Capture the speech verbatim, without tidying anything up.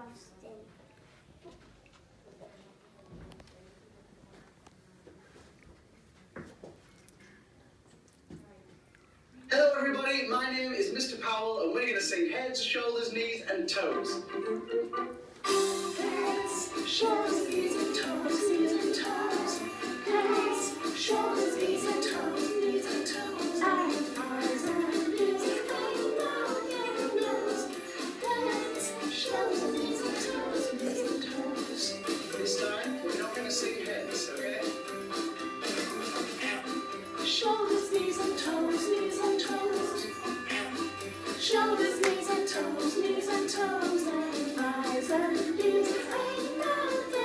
Throston. Hello everybody, my name is Mister Powell and we're going to sing heads, shoulders, knees and toes. Heads, shoulders, knees and toes, knees and toes. Heads, shoulders, knees and toes, knees and toes. Eyes and ears and mouth and nose. Heads, shoulders, knees and toes, knees and toes. This time, we're not going to sing heads, okay? Shoulders, knees and toes, knees and toes. Shoulders, knees and toes, knees and toes. And eyes and ears and mouth